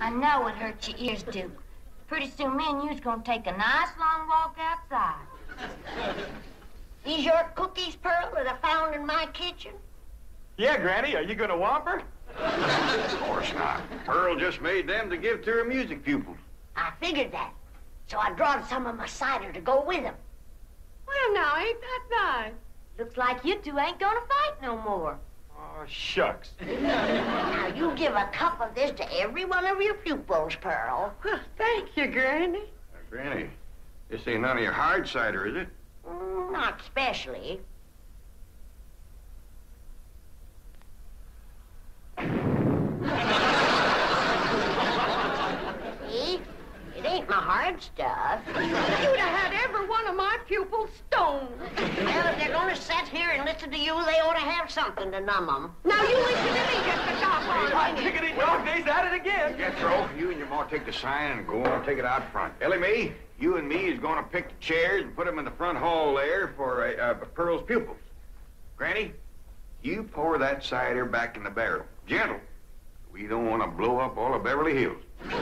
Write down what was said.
I know it hurts your ears, Duke. Pretty soon me and you's gonna take a nice long walk outside. These your cookies, Pearl, that I found in my kitchen? Yeah, Granny, are you gonna whomper? Of course not. Pearl just made them to give to her music pupils. I figured that. So I drawed some of my cider to go with them. Well, now, ain't that nice? Looks like you two ain't gonna fight no more. Oh, shucks. Now, you give a cup of this to every one of your pupils, Pearl. Well, thank you, Granny. Granny, this ain't none of your hard cider, is it? Not especially. See? It ain't my hard stuff. You'd have had every one of my pupils stoned. Well, if they're gonna sit here and listen to you, they ought to have something to numb them. Now, you listen to me just a stop on it. Chickadee dog days at it again. Jethro, you and your ma take the sign and go on and take it out front. Elly Mae, you and me is going to pick the chairs and put them in the front hall there for Pearl's pupils. Granny, you pour that cider back in the barrel. Gentle. We don't want to blow up all of Beverly Hills.